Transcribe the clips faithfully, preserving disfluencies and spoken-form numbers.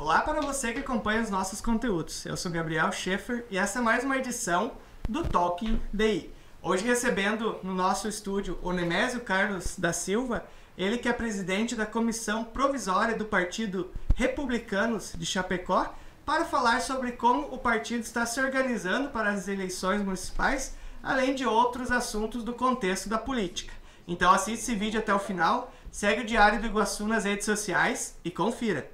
Olá para você que acompanha os nossos conteúdos. Eu sou Gabriel Schaefer e essa é mais uma edição do Talking D I. Hoje recebendo no nosso estúdio o Nemésio Carlos da Silva, ele que é presidente da Comissão Provisória do Partido Republicanos de Chapecó, para falar sobre como o partido está se organizando para as eleições municipais, além de outros assuntos do contexto da política. Então assiste esse vídeo até o final, segue o Diário do Iguaçu nas redes sociais e confira.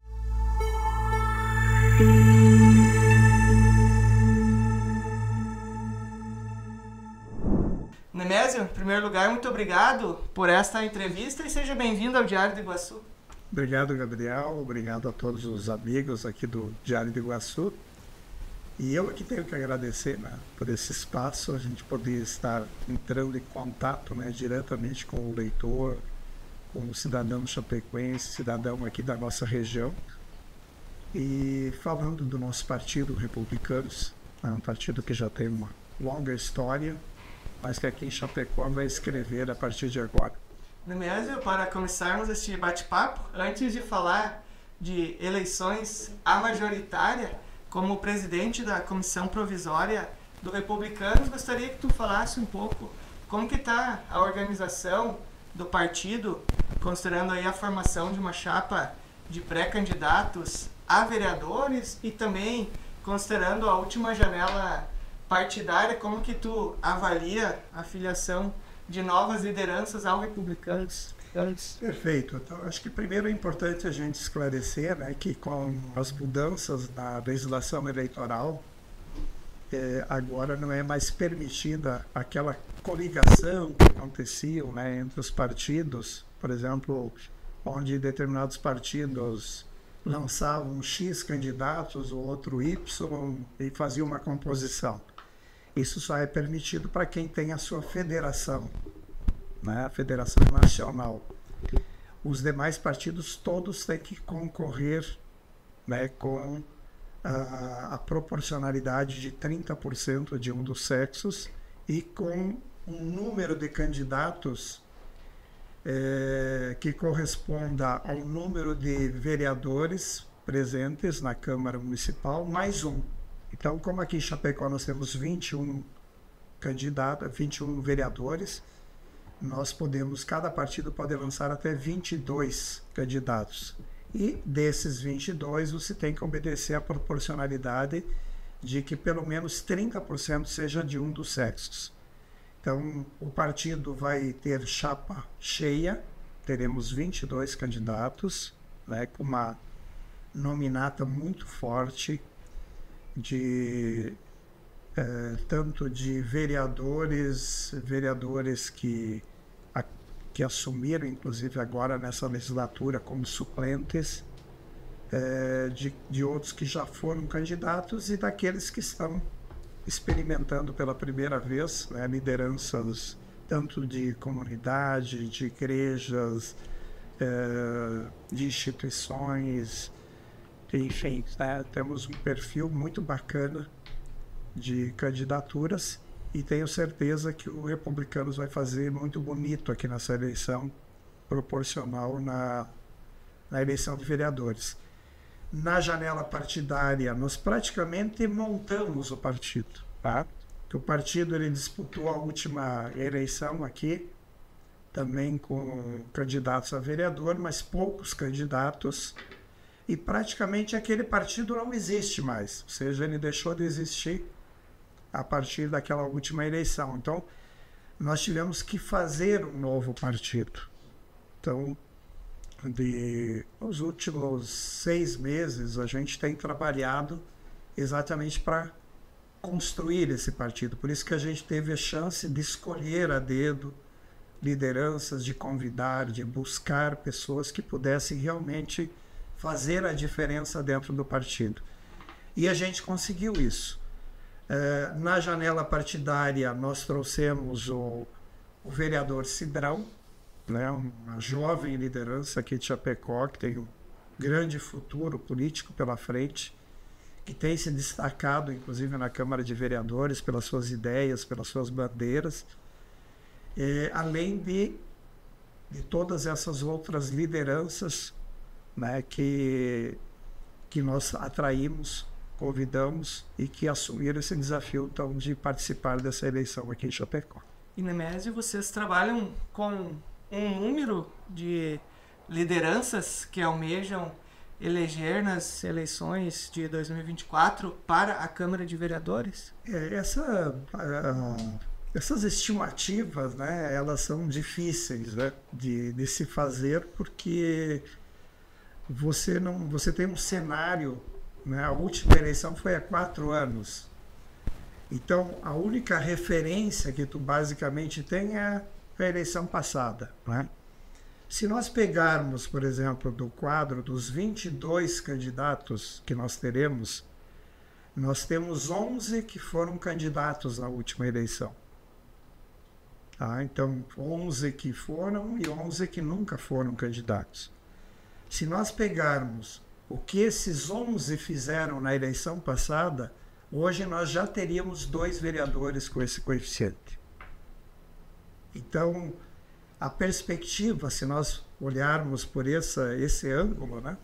Nemésio, em primeiro lugar, muito obrigado por esta entrevista e seja bem-vindo ao Diário do Iguaçu. Obrigado, Gabriel. Obrigado a todos os amigos aqui do Diário do Iguaçu. E eu aqui tenho que agradecer, né, por esse espaço, a gente poder estar entrando em contato, né, diretamente com o leitor, com o cidadão chapecoense, cidadão aqui da nossa região. E falando do nosso partido, Republicanos, é um partido que já tem uma longa história, mas que aqui em Chapecó vai escrever a partir de agora. Nemésio, para começarmos este bate-papo, antes de falar de eleições à majoritária, como presidente da Comissão Provisória do Republicanos, gostaria que tu falasse um pouco como que está a organização do partido, considerando aí a formação de uma chapa de pré-candidatos a vereadores e também considerando a última janela partidária, como que tu avalia a filiação de novas lideranças ao Republicanos? Perfeito. Então, acho que primeiro é importante a gente esclarecer, né, que com as mudanças na legislação eleitoral, é, agora não é mais permitida aquela coligação que acontecia, né, entre os partidos, por exemplo, onde determinados partidos lançavam X candidatos, o outro Y, e faziam uma composição. Isso só é permitido para quem tem a sua federação, né? A federação nacional. Os demais partidos todos têm que concorrer, né, com a, a proporcionalidade de trinta por cento de um dos sexos e com um número de candidatos é, que corresponda ao número de vereadores presentes na Câmara Municipal, mais um. Então, como aqui em Chapecó nós temos vinte e um candidatos, vinte e um vereadores, nós podemos, cada partido pode lançar até vinte e dois candidatos. E desses vinte e dois, você tem que obedecer à proporcionalidade de que pelo menos trinta por cento seja de um dos sexos. Então, o partido vai ter chapa cheia, teremos vinte e dois candidatos, né, com uma nominata muito forte, de eh, tanto de vereadores, vereadores que, a, que assumiram, inclusive agora nessa legislatura, como suplentes, eh, de, de outros que já foram candidatos e daqueles que estão experimentando pela primeira vez, né, lideranças tanto de comunidade, de igrejas, eh, de instituições. Enfim, né, temos um perfil muito bacana de candidaturas e tenho certeza que o Republicanos vai fazer muito bonito aqui nessa eleição proporcional na, na eleição de vereadores. Na janela partidária, nós praticamente montamos o partido, tá? Que o partido ele disputou a última eleição aqui, também com candidatos a vereador, mas poucos candidatos. E praticamente aquele partido não existe mais, ou seja, ele deixou de existir a partir daquela última eleição. Então, nós tivemos que fazer um novo partido. Então, de, nos últimos seis meses, a gente tem trabalhado exatamente para construir esse partido. Por isso que a gente teve a chance de escolher a dedo lideranças, de convidar, de buscar pessoas que pudessem realmente fazer a diferença dentro do partido. E a gente conseguiu isso. É, na janela partidária, nós trouxemos o, o vereador Cidrão, né, uma jovem liderança aqui de Chapecó, que tem um grande futuro político pela frente, que tem se destacado, inclusive, na Câmara de Vereadores, pelas suas ideias, pelas suas bandeiras, é, além de, de todas essas outras lideranças, né, que que nós atraímos, convidamos e que assumiram esse desafio então, de participar dessa eleição aqui em Chapecó. E Nemésio, vocês trabalham com um número de lideranças que almejam eleger nas eleições de dois mil e vinte e quatro para a Câmara de Vereadores? É, essa, uh, essas estimativas, né, elas são difíceis, né, de, de se fazer, porque você, não, você tem um cenário, né, a última eleição foi há quatro anos. Então, a única referência que tu basicamente tem é a eleição passada, né? Se nós pegarmos, por exemplo, do quadro dos vinte e dois candidatos que nós teremos, nós temos onze que foram candidatos na última eleição. Tá? Então, onze que foram e onze que nunca foram candidatos. Se nós pegarmos o que esses onze fizeram na eleição passada, hoje nós já teríamos dois vereadores com esse coeficiente. Então, a perspectiva, se nós olharmos por essa, esse ângulo, né,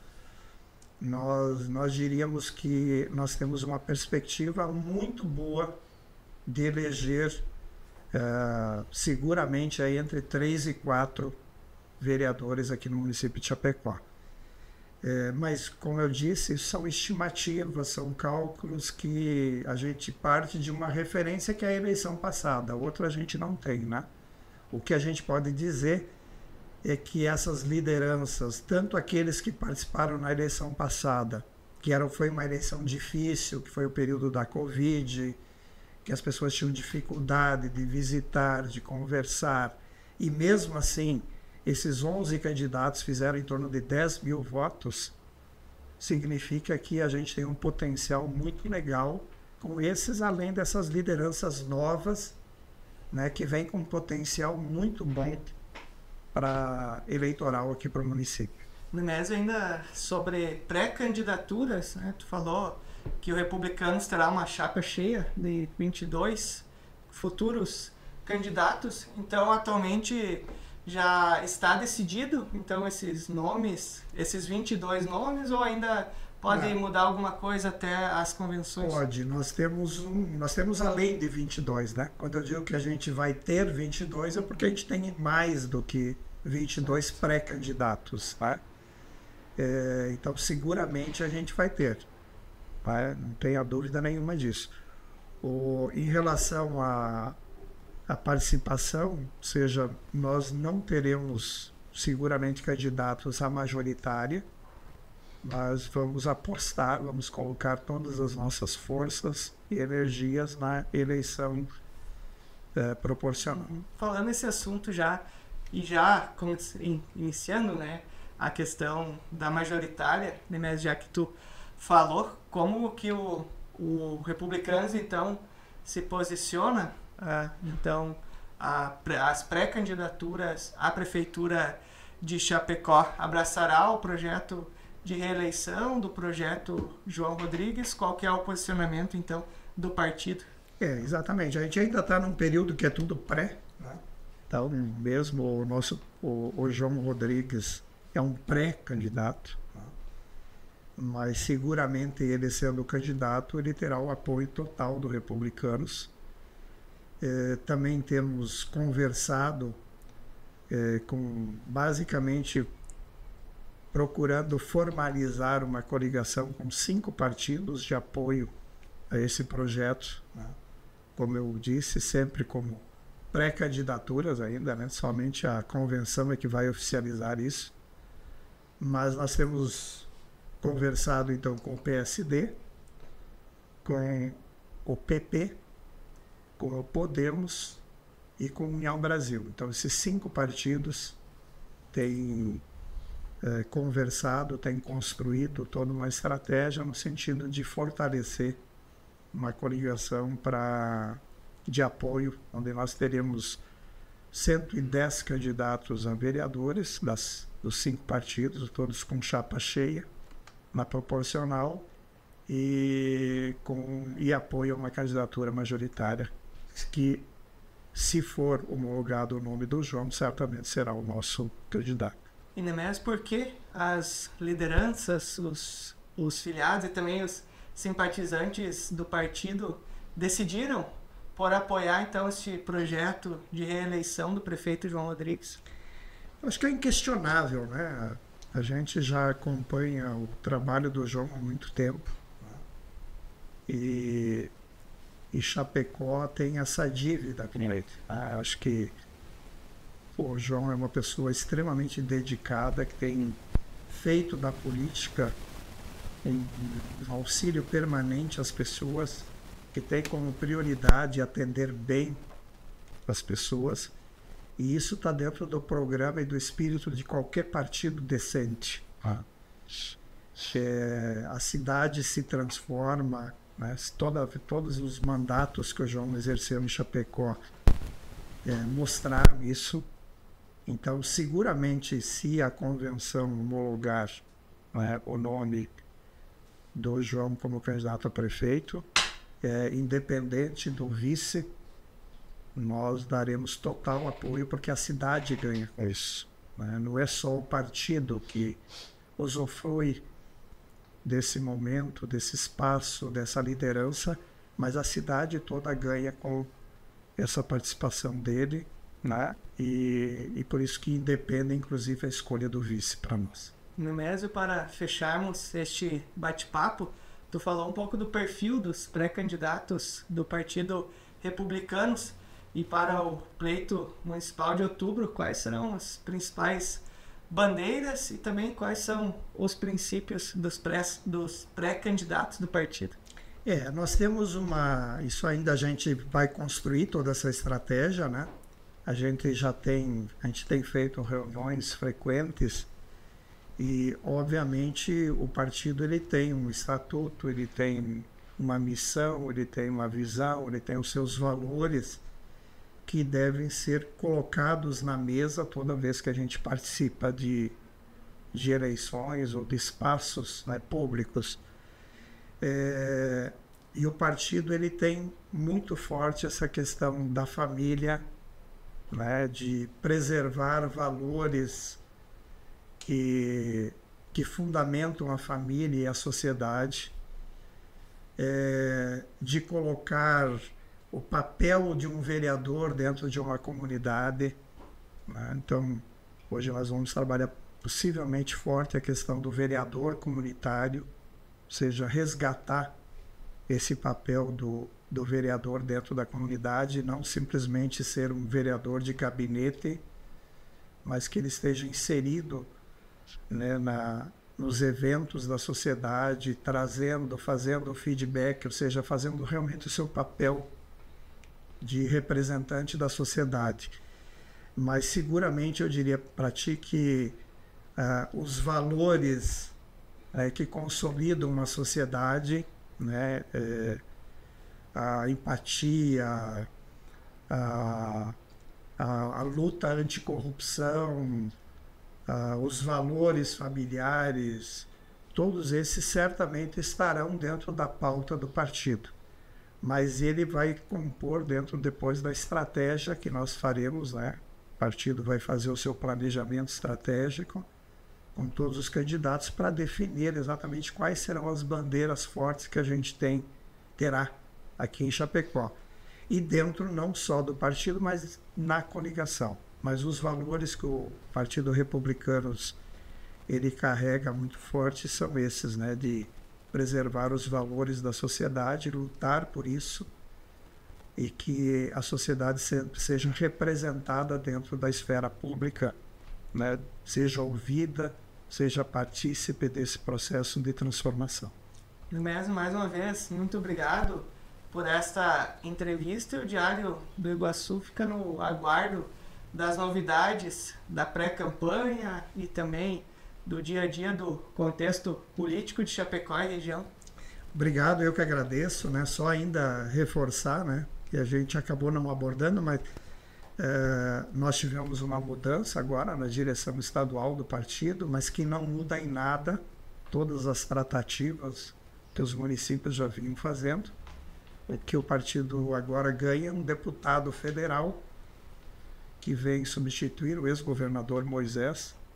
nós, nós diríamos que nós temos uma perspectiva muito boa de eleger uh, seguramente aí entre três e quatro vereadores aqui no município de Chapecó. É, mas, como eu disse, são estimativas, são cálculos que a gente parte de uma referência que é a eleição passada, outra a gente não tem, né? O que a gente pode dizer é que essas lideranças, tanto aqueles que participaram na eleição passada, que era, foi uma eleição difícil, que foi o período da Covid, que as pessoas tinham dificuldade de visitar, de conversar, e mesmo assim, esses onze candidatos fizeram em torno de dez mil votos, significa que a gente tem um potencial muito legal com esses, além dessas lideranças novas, né, que vem com um potencial muito bom para eleitoral aqui para o município. Nemésio, ainda sobre pré-candidaturas, né, tu falou que o Republicanos terá uma chapa cheia de vinte e dois futuros candidatos, então atualmente já está decidido então esses nomes, esses vinte e dois nomes, ou ainda pode Não. mudar alguma coisa até as convenções? Pode. Nós temos, um, nós temos a lei de vinte e dois, né? Quando eu digo que a gente vai ter vinte e dois, é porque a gente tem mais do que vinte e dois pré-candidatos, tá? É, então, seguramente a gente vai ter. Tá? Não tenha dúvida nenhuma disso. O, em relação à a, a participação, ou seja, nós não teremos seguramente candidatos à majoritária, mas vamos apostar, vamos colocar todas as nossas forças e energias na eleição é, proporcional. Falando nesse assunto já, e já iniciando, né, a questão da majoritária, né, já que tu falou, como que o, o Republicanos, então, se posiciona, ah, então, a, as pré-candidaturas à Prefeitura de Chapecó abraçará o projeto de reeleição do projeto João Rodrigues? Qual que é o posicionamento, então, do partido? É, exatamente. A gente ainda está num período que é tudo pré, né? Então, mesmo o nosso, o, o João Rodrigues é um pré-candidato, né? Mas seguramente ele sendo candidato, ele terá o apoio total do Republicanos. É, também temos conversado é, com, basicamente, procurando formalizar uma coligação com cinco partidos de apoio a esse projeto, né? Como eu disse, sempre como pré-candidaturas ainda, né? Somente a convenção é que vai oficializar isso. Mas nós temos conversado então com o P S D, com o P P, com o Podemos e com o União Brasil. Então esses cinco partidos têm É, conversado, tem construído toda uma estratégia no sentido de fortalecer uma coligação pra, de apoio, onde nós teremos cento e dez candidatos a vereadores das, dos cinco partidos, todos com chapa cheia, na proporcional, e, com, e apoio a uma candidatura majoritária, que, se for homologado o nome do João, certamente será o nosso candidato. E Nemésio, por que as lideranças, os os filiados e também os simpatizantes do partido decidiram por apoiar então este projeto de reeleição do prefeito João Rodrigues? Acho que é inquestionável, né? A gente já acompanha o trabalho do João há muito tempo, né? E, e Chapecó tem essa dívida com ele. Ah, acho que pô, o João é uma pessoa extremamente dedicada, que tem feito da política um, um auxílio permanente às pessoas, que tem como prioridade atender bem as pessoas. E isso está dentro do programa e do espírito de qualquer partido decente. Ah. É, a cidade se transforma, né? Toda, todos os mandatos que o João exerceu em Chapecó é, mostraram isso. Então, seguramente, se a convenção homologar, né, o nome do João como candidato a prefeito, é, independente do vice, nós daremos total apoio, porque a cidade ganha com isso, né? Não é só o partido que usufrui desse momento, desse espaço, dessa liderança, mas a cidade toda ganha com essa participação dele, né? E, e por isso que independe, inclusive, a escolha do vice para nós. Nemésio, para fecharmos este bate-papo, tu falou um pouco do perfil dos pré-candidatos do Partido Republicanos. E para o pleito municipal de outubro, quais serão as principais bandeiras e também quais são os princípios dos, pré, dos pré-candidatos do partido? É, nós temos uma... Isso ainda a gente vai construir toda essa estratégia, né? A gente já tem... A gente tem feito reuniões frequentes e, obviamente, o partido ele tem um estatuto, ele tem uma missão, ele tem uma visão, ele tem os seus valores que devem ser colocados na mesa toda vez que a gente participa de, de eleições ou de espaços, né, públicos. É, e o partido ele tem muito forte essa questão da família, né, de preservar valores que, que fundamentam a família e a sociedade, é, de colocar o papel de um vereador dentro de uma comunidade, né? Então, hoje nós vamos trabalhar possivelmente forte a questão do vereador comunitário, ou seja, resgatar esse papel do, do vereador dentro da comunidade, não simplesmente ser um vereador de gabinete, mas que ele esteja inserido, né, na, nos eventos da sociedade, trazendo, fazendo feedback, ou seja, fazendo realmente o seu papel de representante da sociedade. Mas seguramente eu diria para ti que uh, os valores uh, que consolidam uma sociedade, né, uh, a empatia, a, a, a luta anticorrupção, uh, os valores familiares, todos esses certamente estarão dentro da pauta do partido. Mas ele vai compor dentro depois da estratégia que nós faremos, né? O partido vai fazer o seu planejamento estratégico com todos os candidatos para definir exatamente quais serão as bandeiras fortes que a gente tem, terá aqui em Chapecó. E dentro não só do partido, mas na coligação. Mas os valores que o Partido Republicanos ele carrega muito forte são esses, né? De preservar os valores da sociedade, lutar por isso e que a sociedade sempre seja representada dentro da esfera pública, né? Seja ouvida, seja partícipe desse processo de transformação. Nemésio, mais uma vez, muito obrigado por esta entrevista. O Diário do Iguaçu fica no aguardo das novidades da pré-campanha e também do dia a dia do contexto político de Chapecó e região. Obrigado, eu que agradeço, né? Só ainda reforçar, né, que a gente acabou não abordando, mas é, nós tivemos uma mudança agora na direção estadual do partido, mas que não muda em nada todas as tratativas que os municípios já vinham fazendo, que o partido agora ganha um deputado federal que vem substituir o ex-governador Moisés,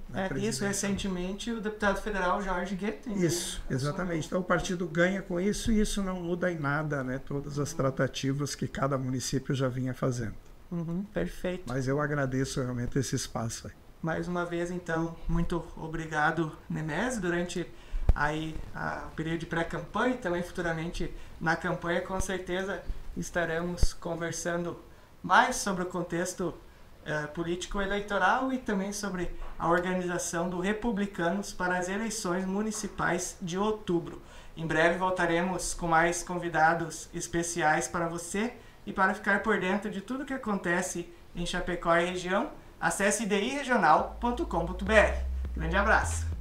É, isso, recentemente, o deputado federal Jorge Guetem. Isso, exatamente. Então, o partido ganha com isso e isso não muda em nada, né? Todas as tratativas que cada município já vinha fazendo. Uhum, perfeito. Mas eu agradeço realmente esse espaço aí. Mais uma vez, então, muito obrigado, Nemésio, durante aí a, o período de pré-campanha e também futuramente na campanha, com certeza estaremos conversando mais sobre o contexto Uh, político-eleitoral e também sobre a organização do Republicanos para as eleições municipais de outubro. Em breve voltaremos com mais convidados especiais para você e para ficar por dentro de tudo que acontece em Chapecó e região, acesse d i regional ponto com ponto b r. Grande abraço!